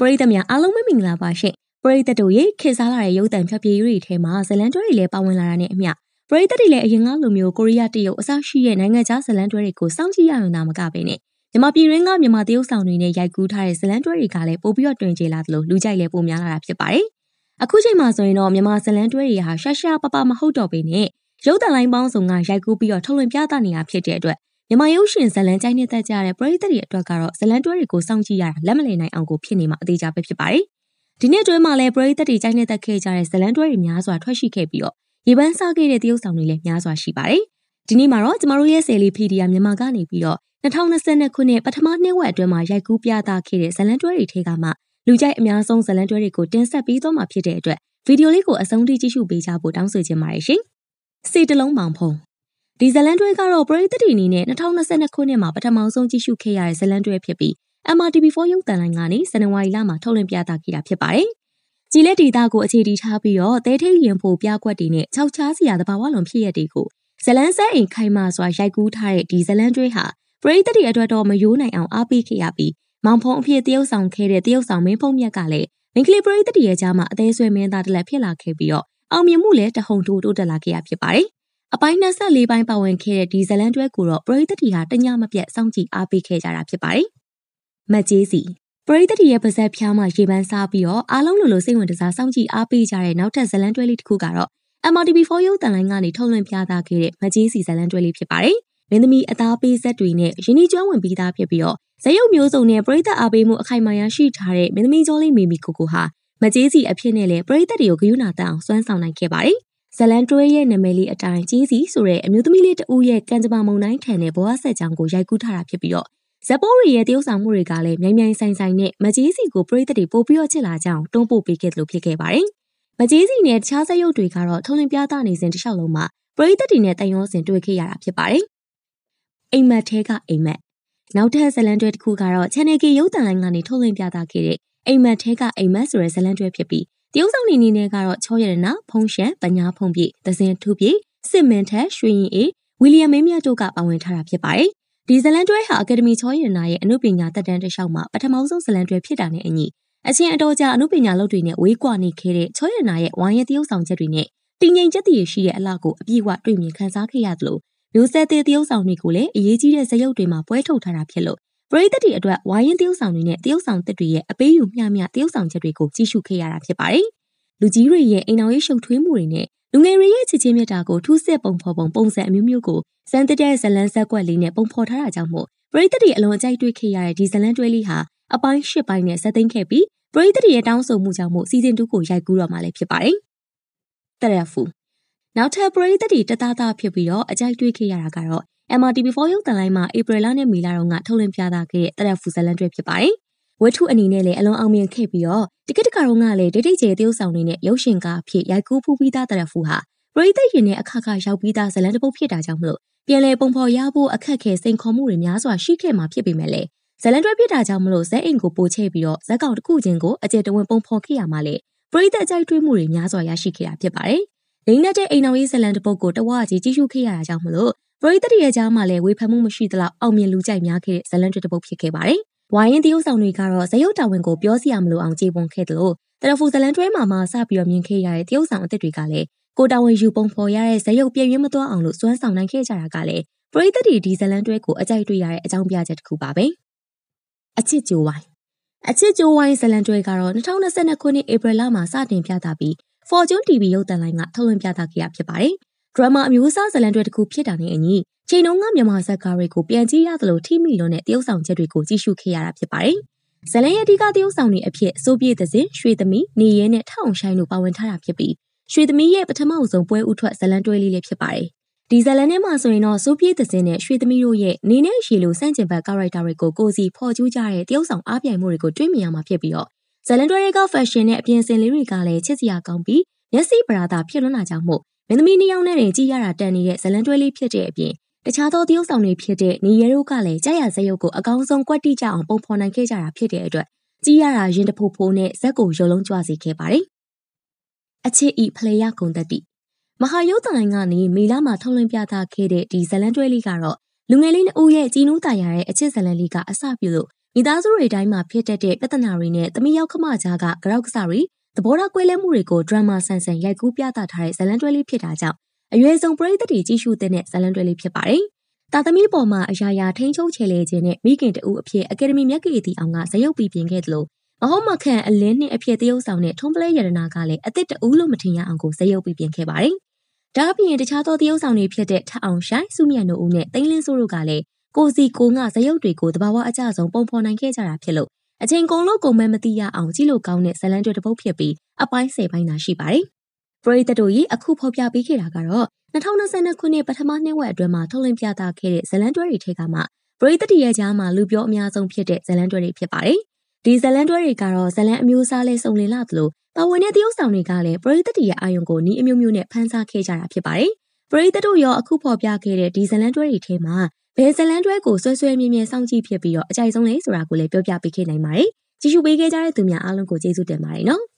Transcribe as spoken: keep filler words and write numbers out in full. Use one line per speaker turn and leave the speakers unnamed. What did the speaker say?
ပရိသတ်များအားလုံးပဲမင်္ဂလာပါရှင်ပရိသတ်တို့ရေခေတ်စားလာတဲ့ရုပ်သံဖြတ်ပြေးတွေထဲမှာဇလန်တွဲတွေလည်းပါဝင်လာတာနဲ့အမျှပရိသတ်တွေလည်းအရင်ကလိုမျိုးကိုရီးယားတရုတ်အစရှိတဲ့နိုင်ငံခြားဇလန်တွဲတွေကိုစောင့်ကြည့်ရအောင်သာမကပဲနဲ့မြန်မာပြည်ရင်းကမြန်မာတရုတ်ဆောင်တွေနဲ့ရိုက်ကူးထားတဲ့ဇလန်တွဲတွေကလည်းပို့ပြီးတော့တွင်ကျလာသလိုလူကြိုက်လည်းပိုများလာတာဖြစ်ပါတယ်အခုချိန်မှာဆိုရင်တော့မြန်မာဇလန်တွဲတွေဟာရှာရှာပပမဟုတ်တော့ပေနဲ့ရုပ်သံလိုင်းပေါင်းစုံကရိုက်ကူးပြီးတော့ထုတ်လွှင့်ပြသနေတာဖြစ်တဲ့အတွက်မြန်မာရုပ်ရှင်ဇလန်ကြိုက်နေတဲ့ကြတဲ့ပရိသတ်တွေအတွက်ကတော့ဇလန်တွဲတွေကိုစောင့်ကြည့်ရတာလက်မလည်နိုင်အောင်ကိုဖြစ်နေမှာအသေးချာပဲဖြစ်ပါတယ်ဒီနေ့တွဲမှာလည်းပရိသတ်တွေကြိုက်နေတဲ့ခဲ့ကြတဲ့ဇလန်တွဲတွေများစွာထွက်ရှိခဲ့ပြီးတော့ရေပန်းစားခဲ့တဲ့တရုတ်ဆောင်တွေလည်းများစွာရှိပါတယ်ဒီနေ့မှာတော့ကျမတို့ရဲ့ဆယ်လီဖီဒီယာမြန်မာကနေပြီးတော့၂၀၂၂ခုနှစ်ပထမနှစ်ဝက်အတွင်းမှာရိုက်ကူးပြသခဲ့တဲ့ဇလန်တွဲတွေထဲကမှလူကြိုက်အများဆုံးဇလန်တွဲတွေကိုတင်ဆက်ပေးသွားမှာဖြစ်တဲ့အတွက်ဗီဒီယိုလေးကိုအဆုံးထိကြည့်ရှုပေးကြဖို့တောင်းဆိုချင်ပါတယ်ရှင်စီတလုံးပေါင်ဖုံဒီဇလန်တွဲကတော့ပရိသတ်တွေအနေနဲ့၂၀၂၂ခုနှစ်မှာပထမဆုံးကြည့်ရှုခဲ့ရတဲ့ဇလန်တွဲဖြစ်ပြီး M R T V four ရုပ်သံလိုင်းကနေဇန်နဝါရီလမှာထုတ်လွှင့်ပြသခဲ့တာဖြစ်ပါတယ်။ကြည်လက်ဒေတာကိုအခြေတည်ထားပြီးတော့တဲထိတ်ရင်ဖို့ပြကွက်တွေနဲ့ခြောက်ချားစရာတဘာဝလုံးဖြစ်ရတဲ့ကိုဇလန်ဆက်အိမ်ခိုင်မာစွာရိုက်ကူးထားတဲ့ဒီဇလန်တွဲဟာပရိသတ်တွေအတွက်တော့မယိုးနိုင်အောင်အားပေးခဲ့ရပြီးမောင်ဖုံအဖြစ်တရုတ်ဆောင်ခဲ့တဲ့တရုတ်ဆောင်မင်းဖုံမြက်ကလည်းမင်္ဂလိပရိသတ်တွေရဲ့ကြားမှာအသေးဆွဲမင်းသားတစ်လက်ဖြစ်လာခဲ့ပြီးတော့အောင်မြင်မှုလည်းတဟုန်ထိုးတိုးတက်လာခဲ့ရဖြစ်ပါတယ်။အပိုင်း၂၄ပိုင်းပါဝင်ခဲ့တဲ့ဒီဇလန်တွဲကိုတော့ပရိသတ်တွေဟာတညမပြတ်စောင့်ကြည့်အားပေးခဲ့ကြတာဖြစ်ပါတယ်။မတ်ကြီးစီပရိသတ်ရဲ့ပါဇက်ဖျားမှာရေပန်းစားပြီးတော့အားလုံးလိုလိုစိတ်ဝင်တစားစောင့်ကြည့်အားပေးကြတဲ့နောက်ထပ်ဇလန်တွဲလေးတစ်ခုကတော့ M R T V four ရုပ်သံလိုင်းကနေထုတ်လွှင့်ပြသခဲ့တဲ့မကြီးစီဇလန်တွဲလေးဖြစ်ပါတယ်။မင်းသမီးအသားပေးဇက်တွေနဲ့ရင်းနှီးကျွမ်းဝင်ပြီးသားဖြစ်ပြီးတော့ဇက်ရုပ်မျိုးစုံနဲ့ပရိသတ်အားပေးမှုအခိုင်အမာရရှိထားတဲ့မင်းသမီးကျော်လေးမေမီကိုကိုဟာမကြီးစီအဖြစ်နဲ့လည်းပရိသတ်တွေကိုဂရုဏာတန်အောင်စွမ်းဆောင်နိုင်ခဲ့ပါတယ်။ဇလန်တွဲရဲ့နာမည်လေးအတိုင်းကြီးစီဆိုတဲ့အမျိုးသမီးလေးတဦးရဲ့ကံကြမ္မာမုန်တိုင်းထန်တဲ့ဘဝဆက်ကြောင်းကိုရိုက်ကူးထားတာဖြစ်ပြီးတော့ဇက်ပိုးရီရဲ့တရုတ်ဆောင်မှုတွေကလည်းမြိုင်မြိုင်ဆိုင်ဆိုင်နဲ့မကြီးစီကိုပရိသတ်တွေပို့ပြီးတော့ချစ်လာကြအောင်တွန်းပို့ပေးခဲ့တယ်လို့ဖြစ်ခဲ့ပါတယ်။မကြီးစီနဲ့တခြားဇက်ရုပ်တွေကတော့ထုတ်လွှင့်ပြသနေစဉ်တစ်လျှောက်လုံးမှာပရိသတ်တွေနဲ့တန်ရောစင်တွေ့ခဲ့ရတာဖြစ်ပါတယ်။အိမ်မက်ထဲကအိမ်မက်နောက်ထပ်ဇလန်တွဲတစ်ခုကတော့ Channel K ရုပ်သံလိုင်းကနေထုတ်လွှင့်ပြသခဲ့တဲ့အိမ်မက်ထဲကအိမ်မက်ဆိုတဲ့ဇလန်တွဲဖြစ်ပြီးတရုတ်ဆောင်နေနေနဲ့ကတော့ချောရတနာဖုံးရှန်ပညာဖုံးပြသစင်ထူပြစစ်မင်းထက်ရွှေရင်အေးဝီလီယံမင်းမြတ်တို့ကပါဝင်ထားတာဖြစ်ပါတယ်။ဒီဇလန်တွဲဟာအကယ်ဒမီချောရတနာရဲ့အမှုပညာတက်တန်းတစ်လျှောက်မှာပထမဆုံးဇလန်တွဲဖြစ်တာနဲ့အညီအချင်းအတော်ကြာအမှုပညာလုပ်တွေနဲ့ဝေးကွာနေခဲ့တဲ့ချောရတနာရဲ့ဝိုင်းရဲတရုတ်ဆောင်ချက်တွေနဲ့တင်ငိမ်ချက်တည်ရှိတဲ့အလှကိုအပြည့်အဝတွေ့မြင်ခန်းစားခဲ့ရသလိုမျိုးဆက်သေးတရုတ်ဆောင်တွေကိုလည်းအရေးကြီးတဲ့ဇယုတ်တွေမှာပွဲထုတ်ထားတာဖြစ်လို့ပရိသတ်တွေအတွက်ဝိုင်းရင်တရုတ်ဆောင်တွေနဲ့တရုတ်ဆောင်သစ်တွေရဲ့အပေးယူမျှမျှတရုတ်ဆောင်ချက်တွေကိုကြည့်ရှုခဲ့ရတာဖြစ်ပါတယ်။လူကြီးတွေရဲ့အိမ်တော်ရေးရှုပ်ထွေးမှုတွေနဲ့လူငယ်တွေရဲ့ချစ်ချင်းမြတ်တာကိုထူးဆစ်ပုံဖော်ပုံပုံစံအမျိုးမျိုးကိုစံတက်တဲ့ဇလန်ဆက်ကွက်လေးနဲ့ပုံဖော်ထားတာကြောင့်မို့ပရိသတ်တွေအလွန်အကြိုက်တွေ့ခဲ့ရတဲ့ဒီဇလန်တွဲလေးဟာအပိုင်း၈ပိုင်းနဲ့ဆက်သိမ်းခဲ့ပြီးပရိသတ်တွေရဲ့တောင်းဆိုမှုကြောင့်မို့စီဇန်twoကိုရိုက်ကူးတော့မှလည်းဖြစ်ပါတယ်။တရက်ဖူနောက်ထပ်ပရိသတ်တွေတသားသားဖြစ်ပြီးတော့အကြိုက်တွေ့ခဲ့ရတာကတော့ M R T V four ရုပ်သံလိုင်းမှာဧပြီလနဲ့မေလတုန်းကထုတ်လွှင့်ပြသခဲ့တဲ့တရက်ဖူဇလန်တွဲဖြစ်ပါတယ်။ဝတ္ထုအနေနဲ့လည်းအလွန်အောင်မြင်ခဲ့ပြီးတော့တကက်တကတုန်းကလည်းဒိတ်ဒိတ်ကျဲတရုတ်ဆောင်တွေနဲ့ရုပ်ရှင်ကားအဖြစ်ရိုက်ကူးဖူးပြီးသားတရက်ဖူဟာပရိသတ်ရင်နဲ့အခါခါရောက်ပြီးသားဇလန်တစ်ပုဒ်ဖြစ်တာကြောင့်မလို့ပြန်လည်ပုံဖော်ရဖို့အခက်ခဲစိန်ခေါ်မှုတွေများစွာရှိခဲ့မှာဖြစ်ပေမဲ့လည်းဇလန်တွဲဖြစ်တာကြောင့်မလို့ဇက်အိမ်ကိုပို့ချဲ့ပြီးတော့ဇက်ကောင်တစ်ခုချင်းကိုအကျယ်တဝင်းပုံဖော်ခဲ့ရမှာလေပရိသတ်အကြိုက်တွေ့မှုတွေများစွာရရှိခဲ့တာဖြစ်ပါတယ်။လိမ့်နဲ့တဲ့အိမ်တော်ရေးဇလန်တစ်ပုဒ်ကိုတဝါကြီးကြည့်ရှုခဲ့ရတာကြောင့်မလို့ပရိသတ်ရဲ့ကြားမှာလည်းဝေဖန်မှုမရှိသလောက်အောင်မြင်လူကြိုက်များခဲ့တဲ့ဇလန်တွဲတစ်ပုဒ်ဖြစ်ခဲ့ပါတယ်။ဝိုင်းရင်တရုတ်ဆောင်တွေကတော့ဇယုတ်တာဝန်ကိုပြောစရာမလိုအောင်ကြေပွန်ခဲ့တယ်လို့တရဖူဇလန်တွဲမှာမှစပြီးတော့မြင်ခဲ့ရတဲ့တရုတ်ဆောင်အသစ်တွေကလည်းကိုတာဝန်ယူပုံဖော်ရတဲ့ဇယုတ်ပြည့်ရင်းမသွားအောင်လို့စွမ်းဆောင်နိုင်ခဲ့ကြတာကလည်းပရိသတ်တွေဒီဇလန်တွဲကိုအကြိုက်တွေ့ရတဲ့အကြောင်းပြချက်တစ်ခုပါပဲ။အချစ်ကြိုးဝိုင်းအချစ်ကြိုးဝိုင်းဇလန်တွဲကတော့၂၀၂၂ခုနှစ်ဧပြီလမှာစတင်ပြသပြီး Fortune တီဗီ ရုပ်သံလိုင်းကထုတ်လွှင့်ပြသခဲ့ရဖြစ်ပါတယ်။ဒရမာအမျိုးအစားဇလန်တွဲတစ်ခုဖြစ်တာနဲ့အညီချိန်တုန်းကမြန်မာဇက်ကားတွေကိုပြန်ကြည့်ရသလိုထိမိလို့နဲ့တရုတ်ဆောင်ချက်တွေကိုကြည့်ရှုခဲ့ရတာဖြစ်ပါတယ်။ဇလန်ရဲ့အဓိကတရုတ်ဆောင်တွေအဖြစ်စိုးပြေသစဉ်ရွှေသမီးနေရဲနဲ့ထောင်ဆိုင်တို့ပါဝင်ထားတာဖြစ်ပြီးရွှေသမီးရဲ့ပထမအဆုံးပွဲဥထွက်ဇလန်တွဲလေးလေးဖြစ်ပါတယ်။ဒီဇလန်ထဲမှာဆိုရင်တော့စိုးပြေသစဉ်နဲ့ရွှေသမီးတို့ရဲ့နေနဲ့ရေလိုစန့်ကျင်ဘက်ကာရိုက်တာတွေကိုကိုစီဖော်ကျူးကြတဲ့တရုတ်ဆောင်အားပြိုင်မှုတွေကိုတွေ့မြင်ရမှာဖြစ်ပြီးတော့ဇလန်တွဲတွေကဖက်ရှင်နဲ့အပြင်စင်လေးတွေကလည်းချစ်စရာကောင်းပြီးမျက်စိပရာသာဖြစ်လွန်းလာကြောင်းမို့မင်းသမီးနှစ်ယောက်နဲ့တင်ကြည့်ရတာတန်နေတဲ့ဇလန်တွဲလေးဖြစ်တဲ့အပြင်တခြားသောတရုတ်ဆောင်တွေဖြစ်တဲ့နေရဲတို့ကလည်းကြာရဇက်ရုပ်ကိုအကောင်းဆုံးကွက်တိကျအောင်ပုံဖော်နိုင်ခဲ့ကြတာဖြစ်တဲ့အတွက်ကြည့်ရတာရင်တဖိုးဖိုးနဲ့ဇက်ကိုရုံလုံးကြွစေခဲ့ပါတယ်။အချစ်ဤဖလေရကုံတတိမဟာရုပ်သံလိုင်းကနေမေလမှာထုတ်လွှင့်ပြသခဲ့တဲ့ဒီဇလန်တွဲလေးကတော့လူငယ်လေးနှစ်ဦးရဲ့ကြည်နူးတာရတဲ့အချစ်ဇလန်လေးကအစပြုလို့မိသားစုတွေတိုင်းမှာဖြစ်တတ်တဲ့ပြဿနာတွေနဲ့သမီးရောက်ခမကြားကကြောက်ကစားတွေသဘောထားကွဲလဲမှုတွေကိုဒရမာဆန်ဆန်ရိုက်ကူးပြသထားတဲ့ဇာတ်လမ်းတွဲလေးဖြစ်တာကြောင့်အရွယ်ဆုံးပရိသတ်တွေကြည့်ရှုတဲ့ဇာတ်လမ်းတွဲလေးဖြစ်ပါတယ်။တာသမီပေါ်မှာအရာရာထိန်းချုပ်ချေလေခြင်းနဲ့မိခင်တူအဖြစ်အကယ်ဒမီမြက်ကီတီအောင်ကဇယုတ်ပြီးပြင်ခဲ့သလိုမဟုတ်မခန့်အလင်းနဲ့အဖြစ်တရုပ်ဆောင်တဲ့ထုံးပလဲရတနာကလည်းအစ်စ်တူလို့မထင်ရအောင်ကိုဇယုတ်ပြီးပြင်ခဲ့ပါတယ်။ဒါအပြင်တခြားသောတရုပ်ဆောင်တွေဖြစ်တဲ့ထအောင်ရှိုင်းစုမြတ်နိုဦးနဲ့သိန်းလင်းစိုးတို့ကလည်းကိုစီကိုငါဇယုတ်တွေကိုတဘာဝအကြဆုံးပုံဖော်နိုင်ခဲ့ကြတာဖြစ်လို့အချိန်ကုန်လို့ကုန်မဲမသိရအောင်ကြည့်လို့ကောင်းတဲ့ဇလန်တွေတစ်ပုတ်ဖြစ်ပြီးအပိုင်းဆယ်ပိုင်းသာရှိပါတယ်။ပရိသတ်တို့ကြီးအခုဖော်ပြပေးခဲ့တာကတော့၂၀၂၂ခုနှစ်ပထမနှစ်ဝက်အတွင်းမှာထုတ်လွှင့်ပြသခဲ့တဲ့ဇလန်တွဲတွေထဲကမှပရိသတ်တွေရဲ့ကြားမှာလူပြောအများဆုံးဖြစ်တဲ့ဇလန်တွဲတွေဖြစ်ပါတယ်။ဒီဇလန်တွဲတွေကတော့ဇလန်အမျိုးအစားလေးစုံလင်လာသလိုပါဝင်တဲ့သရုပ်ဆောင်တွေကလည်းပရိသတ်တွေရဲ့အာရုံကိုနီးအမျိုးမျိုးနဲ့ဖန်ဆားခဲ့ကြတာဖြစ်ပါတယ်။ပရိသတ်တို့ရောအခုဖော်ပြခဲ့တဲ့ဒီဇလန်တွဲတွေထဲမှာဘယ်ဇလန်တွဲကိုဆွဲဆွဲမြဲမြဲစောင့်ကြည့်ဖြစ်ပြီးတော့အကြိုက်ဆုံးလဲဆိုတာကိုလည်းပြောပြပေးခဲ့နိုင်ပါတယ်။ကြည့်ရှုပေးခဲ့ကြတဲ့သူများအားလုံးကိုကျေးဇူးတင်ပါတယ်နော်။